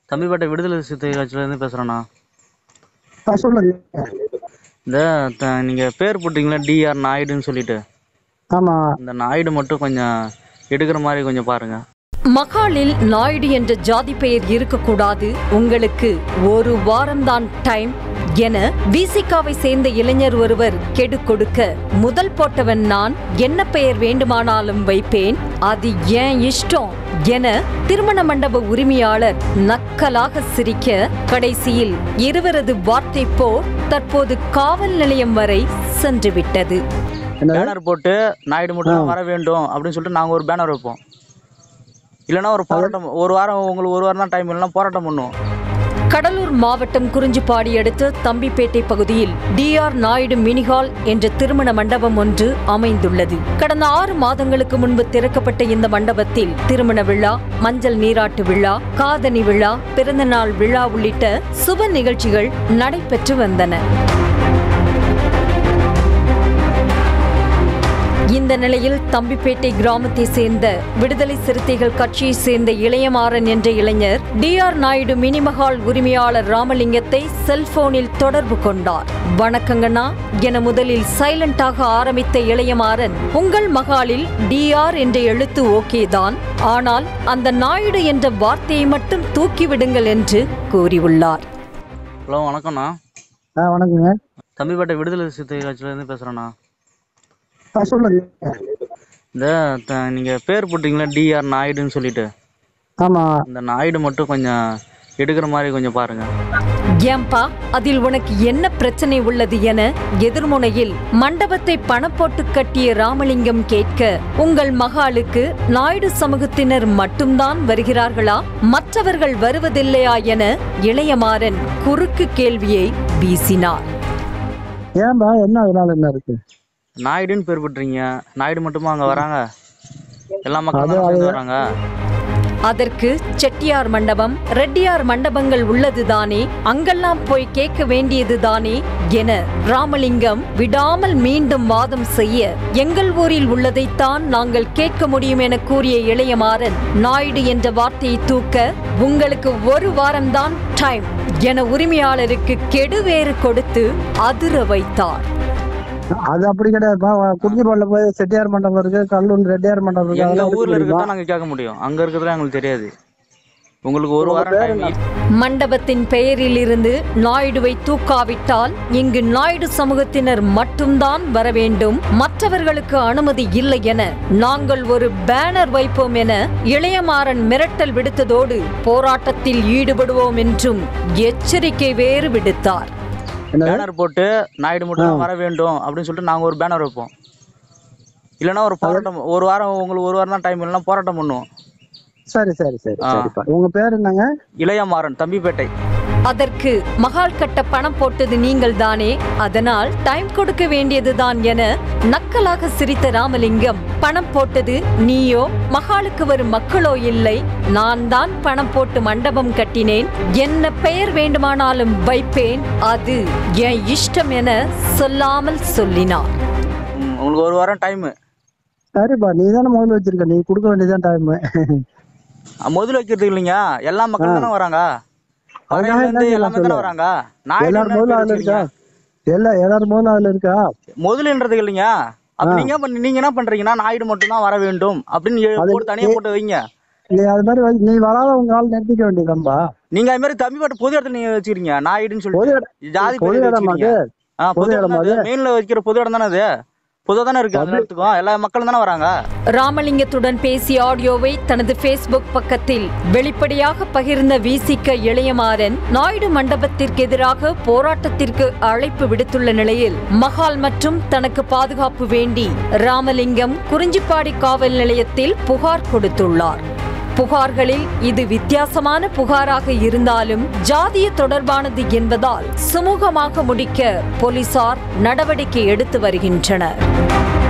தம்பிப்பேட்டை விடுதலை சிறுத்தைகள் கட்சியிலேருந்து பேசுகிறேண்ணா. சொல்லுங்க. இந்த நீங்கள் பேர் போட்டிங்களா டிஆர் நாயுடுன்னு சொல்லிட்டு. ஆமாம். இந்த நாயுடு மட்டும் கொஞ்சம் எடுக்கிற மாதிரி கொஞ்சம் பாருங்கள். மகாலில் நாயுடு என்ற ஜாதி பெயர் இருக்கக்கூடாது, உங்களுக்கு ஒரு வாரம்தான் டைம் என விசிகாவை சேர்ந்த இளைஞர் ஒருவர் கெடு கொடுக்க, முதல் போட்டவன் நான், என்ன பெயர் வேண்டுமானாலும் வைப்பேன், அது ஏன் இஷ்டம் என திருமண மண்டப உரிமையாளர் நக்கலாக சிரிக்க, கடைசியில் இருவரது வார்த்தை போர் தற்போது காவல் நிலையம் வரை சென்றுவிட்டது. பேனர் போட்டு நாயுடு மட்டும் வர வேண்டும் அப்படின்னு சொல்லிட்டு நாங்கள் ஒரு பேனர் வைப்போம். இல்லைன்னா ஒரு போராட்டம், ஒரு வாரம், உங்களுக்கு ஒரு வாரம் தான் டைம், இல்லைன்னா போராட்டம் பண்ணுவோம். கடலூர் மாவட்டம் குறிஞ்சிப்பாடி அடுத்த தம்பிப்பேட்டை பகுதியில் டிஆர் நாயுடு மினிஹால் என்ற திருமண மண்டபம் ஒன்று அமைந்துள்ளது. கடந்த 6 மாதங்களுக்கு முன்பு திறக்கப்பட்ட இந்த மண்டபத்தில் திருமண விழா, மஞ்சள் நீராட்டு விழா, காதணி விழா, பிறந்தநாள் விழா உள்ளிட்ட சுப நிகழ்ச்சிகள் நடைபெற்று வந்தன. இந்த நிலையில் தம்பிப்பேட்டை கிராமத்தை சேர்ந்த விடுதலை சிறுத்தைகள் கட்சியை சேர்ந்த இளையமாறன் என்ற இளைஞர் டிஆர் நாயுடு மினிமஹால் உரிமையாளர் ராமலிங்கத்தை செல்போனில் தொடர்பு கொண்டார். வணக்கங்கண்ணா என முதலில் சைலண்டாக ஆரம்பித்த இளையமாறன், உங்கள் மகாலில் டிஆர் என்ற எழுத்து ஓகேதான், ஆனால் அந்த நாயுடு என்ற வார்த்தையை மட்டும் தூக்கிவிடுங்கள் என்று கூறியுள்ளார். ஹலோ, வணக்கம்ண்ணா. வணக்கங்க. தம்பிப்பேட்டை விடுதலை சிறுத்தைகள் கட்சியிலேருந்து பேசுகிறேண்ணா. சொல்லுங்க. இந்த நீங்கள் பேர் போட்டிங்களா டிஆர் நாயுடுன்னு சொல்லிட்டு. ஆமாம். இந்த நாயுடு மட்டும் கொஞ்சம் எடுக்கிற மாதிரி கொஞ்சம் பாருங்கள். ஏம்பா, அதில் உனக்கு என்ன பிரச்சனை உள்ளது என எதிர்முனையில் மண்டபத்தை பணம் போட்டு கட்டிய ராமலிங்கம் கேட்க, உங்கள் மகாலுக்கு நாயுடு சமூகத்தினர் மட்டும்தான் வருகிறார்களா, மற்றவர்கள் வருவதில்லையா என இளையமாறன் குறுக்கு கேள்வியை வீசினார். ஏன்பா, என்ன அதனால என்ன இருக்கு? நாயுடுன்னு பேர் போட்டுறீங்க, நாயுடு மட்டுமா அங்கே வராங்க? எல்லா மக்களும் வராங்க. அதற்கு செட்டியார் மண்டபம், ரெட்டியார் மண்டபங்கள் உள்ளதுதானே, அங்கெல்லாம் போய் கேட்க வேண்டியதுதானே என ராமலிங்கம் விடாமல் மீண்டும் வாதம் செய்ய, எங்கள் ஊரில் உள்ளதைத்தான் நாங்கள் கேட்க முடியும் என கூறிய இளையமாறன், நாயுடு என்ற வார்த்தையை தூக்க உங்களுக்கு ஒரு வாரம்தான் டைம் என உரிமையாளருக்கு கெடுவேறு கொடுத்து அதிர வைத்தார். அது அப்படி கிடையாதுப்பா. குறிஞ்சிப்பாடில போய் செட்டியார் மண்டபம் இருக்கு, கல்லூர் ரெட்டியார் மண்டபம் இருக்கு. எங்க ஊர்ல இருக்கதான் நாங்க கேட்க முடியும், அங்க இருக்கிறதுல எங்களுக்கு தெரியாது. உங்களுக்கு ஒரு வாரம். மண்டபத்தின் பெயரில் இருந்து நாயுடுவை தூக்காவிட்டால் இங்கு நாயுடு சமூகத்தினர் மட்டும்தான் வர வேண்டும், மற்றவர்களுக்கு அனுமதி இல்லை என நாங்கள் ஒரு பேனர் வைப்போம் என இளையமாறன் மிரட்டல் விடுத்ததோடு போராட்டத்தில் ஈடுபடுவோம் என்றும் எச்சரிக்கை வேறு விடுத்தார். பேனர் போட்டு நாயுடு மட்டும் வர வேண்டும் அப்படின்னு சொல்லிட்டு நாங்கள் ஒரு பேனர் வைப்போம். இல்லைன்னா ஒரு போராட்டம், ஒரு வாரம், உங்களுக்கு ஒரு வாரம் தான் டைம், இல்லைன்னா போராட்டம் பண்ணுவோம். சரி சரி சரி. உங்க பேர் என்னங்க? இளையமாறன், தம்பிப்பேட்டை. அதற்கு மகால் கட்ட பணம் போட்டது நீங்கள் தானே, அதனால் டைம் கொடுக்க வேண்டியதுதான் என நக்கலாக சிரித்த ராமலிங்கம், பணம் போட்டது நீயோ, மகாலுக்கு வரும் மக்களோ இல்லை, நான் தான் பணம் போட்டு மண்டபம் கட்டினேன், என்ன பெயர் வேண்டுமானாலும் வைப்பேன், அது என் இஷ்டம் என சொல்லாமல் சொல்லினார். உங்களுக்கு ஒரு வாரம் டைம். சரிப்பா, நீ தானே முதல்ல வச்சிருக்க, நீ கொடுக்க வேண்டியதான் டைம். முதல்ல வைக்கிறது இல்லைங்க, எல்லா மக்களும் தானே வராங்க. முதல்ன்றது இல்லைங்க. நீங்க என்ன பண்றீங்கன்னா, நாயுடு மட்டும் தான் வர வேண்டும் அப்படின்னு தனியா போட்டு வைங்க. நீ வராத உங்க ஆள் நிறுத்திக்க வேண்டியதான்பா. நீங்க அது மாதிரி தம்பிப்பேட்டை பொது இடத்துல நீங்க வச்சுக்கிறீங்க நாயுடுன்னு சொல்லிட்டு ஜாதி பொது இடம். மெயின்ல வைக்கிற பொது இடம் தானே அது, பொதுவாக இருக்கு, எல்லாத்துக்கும் எல்லா மக்களும் தானே வராங்க. ராமலிங்கத்துடன் பேசிய ஆடியோவை தனது பேஸ்புக் பக்கத்தில் வெளிப்படையாக பகிர்ந்த விசிக இளையமாறன், நாயுடு மண்டபத்திற்கு எதிராக போராட்டத்திற்கு அழைப்பு விடுத்துள்ள நிலையில் மகால் மற்றும் தனக்கு பாதுகாப்பு வேண்டி ராமலிங்கம் குறிஞ்சிப்பாடி காவல் நிலையத்தில் புகார் கொடுத்துள்ளார். புகார்களில் இது வித்தியாசமான புகாராக இருந்தாலும் ஜாதிய தொடர்பானது என்பதால் சுமூகமாக முடிக்க போலீசார் நடவடிக்கை எடுத்து வருகின்றனர்.